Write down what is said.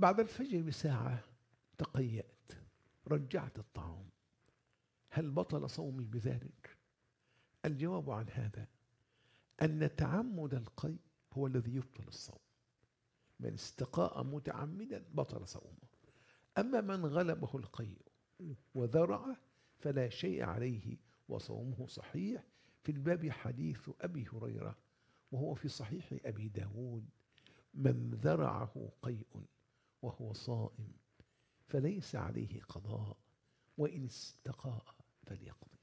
بعد الفجر بساعة تقيأت، رجعت الطعام، هل بطل صومي بذلك؟ الجواب عن هذا أن تعمد القيء هو الذي يبطل الصوم. من استقاء متعمدا بطل صومه. أما من غلبه القيء وذرعه فلا شيء عليه وصومه صحيح. في الباب حديث أبي هريرة وهو في صحيح أبي داود: من ذرعه قيء وهو صائم فليس عليه قضاء، وإن استقاء فليقضي.